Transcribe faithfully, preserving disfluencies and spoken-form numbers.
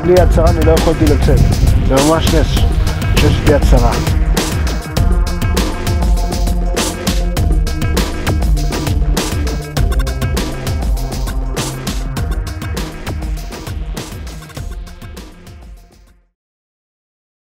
בלי יד שרה אני לא יכולתי לצאת. זה ממש נס שיש לי יד שרה.